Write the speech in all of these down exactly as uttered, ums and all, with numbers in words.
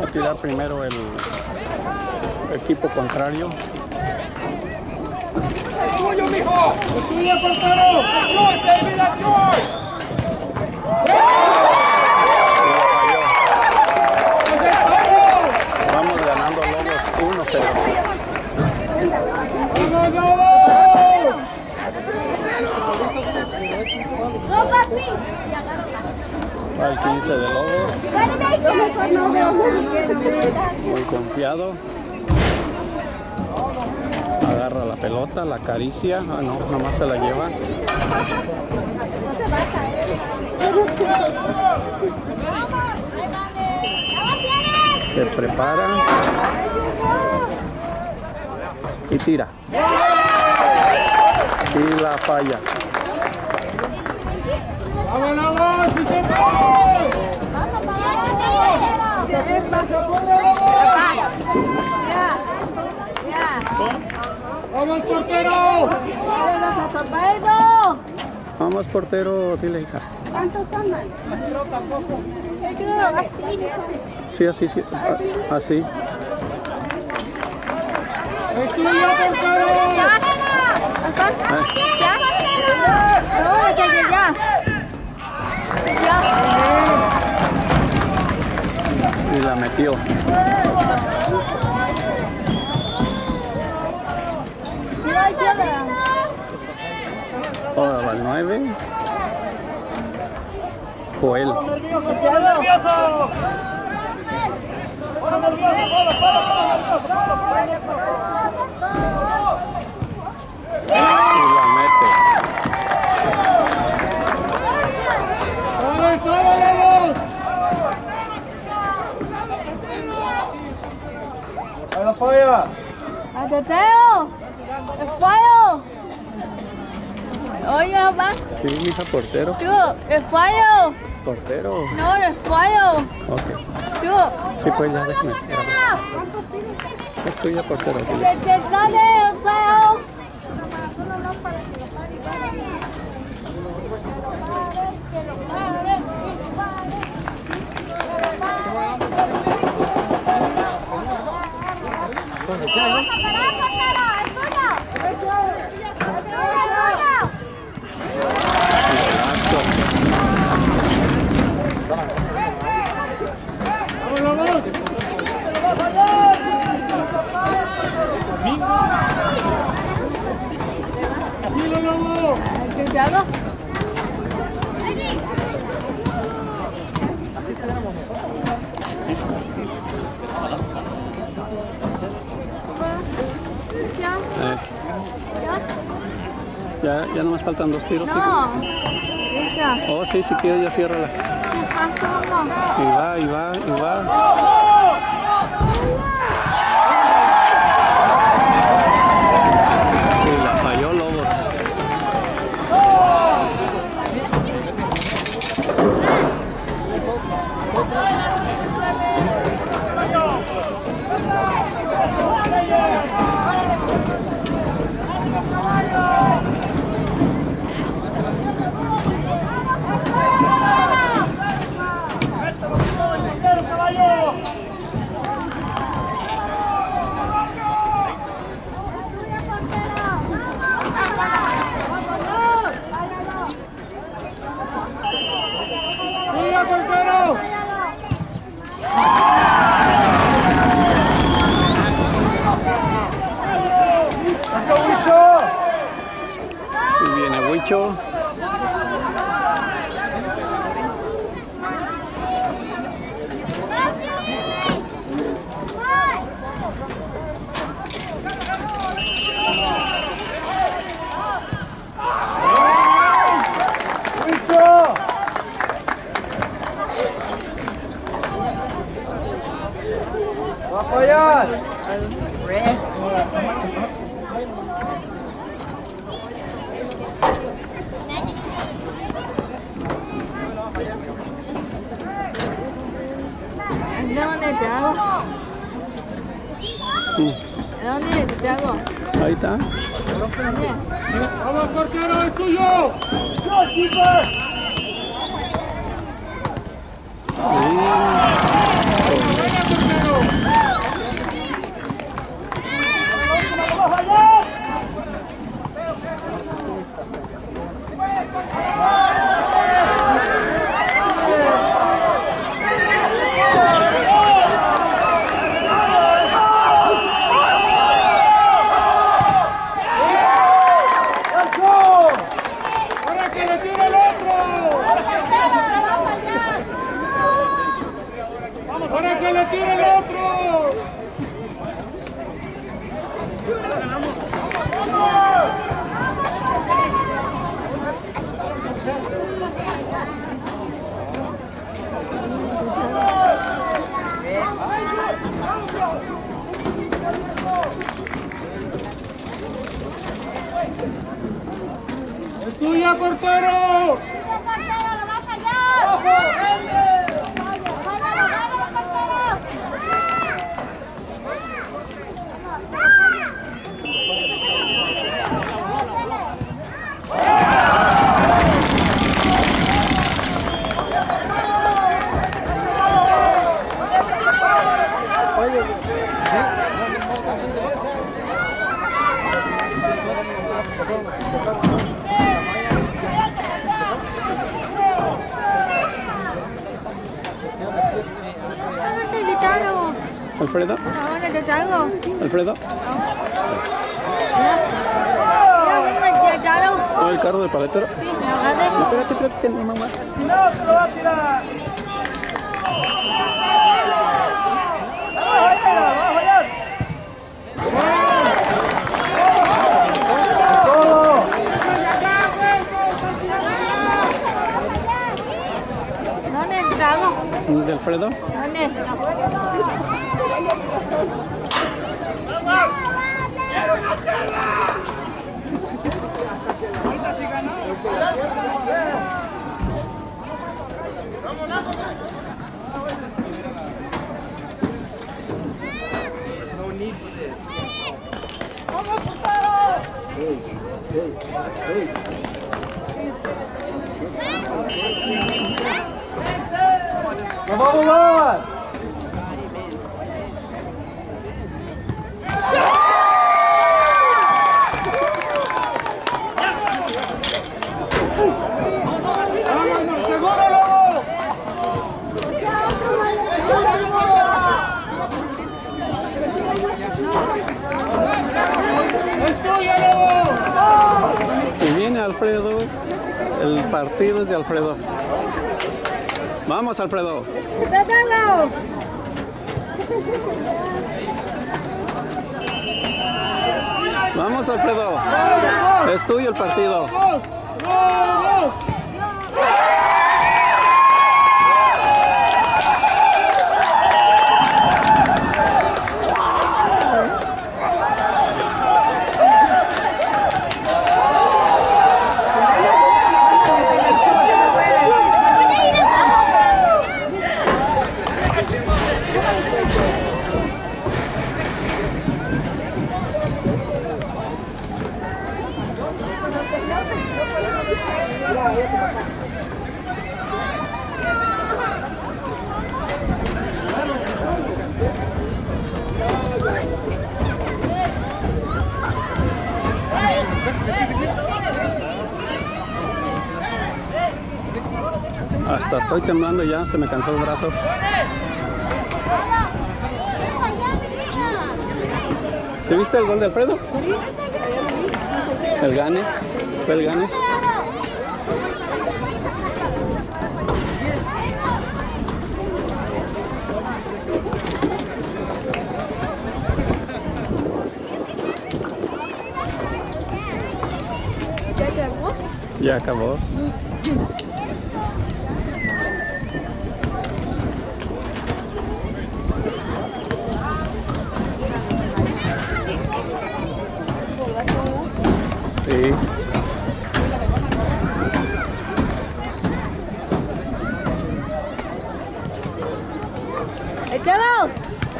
tirar primero el equipo contrario. ¡Es tuyo, mijo! ¡Es tuyo, portero! ¡Acción, David, acción! Vamos ganando Lobos uno cero. ¡Vamos, vamos! ¡No, papi! Va el quince de Lobos. Muy confiado. Agarra la pelota, la acaricia. Ah, no, nada más se la lleva. Se prepara. Y tira. Y la falla. ¡Vamos, vamos! ¡Sí se puede! ¡Vamos, portero! Vamos, portero, dile, hija. ¿Cuántos toman? Así. Sí, así, sí. a- Así. ¡Es tuyo, portero! ¿Ya? No, ya, ya, ya. Ya. Y la metió. Ahora va el nueve. Joel. ¡Nervioso! ¡Nervioso! Y la mete. ¡Vamos, vamos! ¡A la falla! ¡Ateteo! ¡El fallo! Oye, papá. Sí, mija, portero. Tú, el fallo. Portero. No, el fallo. Ok. Tú. Sí, pues ya déjame. Es tuya, portero. dile. Te, te sale el fallo. ¿Escuchado? ¿Ya? Eh, ¿Ya? ya, ya nomás faltan dos tiros. No. Esa. hija. Oh, sí, si quieres ya ciérrala. ¿Cómo? Y va, y va, y va. Y la falló Lobos. ¡Mira, portero! Y viene Huicho. ¡Va a apoyar! ¿Dónde te hago? Mm, ¿Dónde te hago? ahí está. ¿Dónde? ¡Vamos, portero, es tuyo! ¡Yo, keeper! Sí. ¡Vaya, portero! portero! ¡Ojo, gente! Alfredo. Ahora te traigo. Alfredo. Mira, te traigo. ¿O el carro del paletero? Sí, me agarré. No, espérate, espérate, no, mamá. ¡No, se lo va a tirar! ¡Vamos allá, vamos allá! ¿Dónde te traigo? ¿De Alfredo? ¿Dónde? ¡Nos vamos más! ¡Seguro, Lobo! ¡Es tuyo, Lobo! Y viene Alfredo. El partido es de Alfredo. Vamos, Alfredo. ¡Te traigo! Vamos, Alfredo. Es tuyo el partido. Hasta estoy temblando ya, se me cansó el brazo. ¿Te viste el gol de Alfredo? Sí. El gane, fue el gane. ¿Ya acabó? Ya acabó. Sí. ¡Echamos!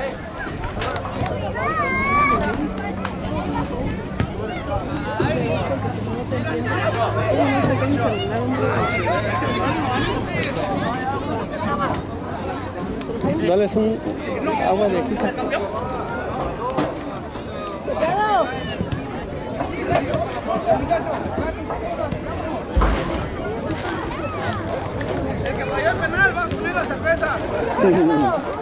Dales un agua de aquí. ¡Echamos! El que falló el penal va a poner la cerveza.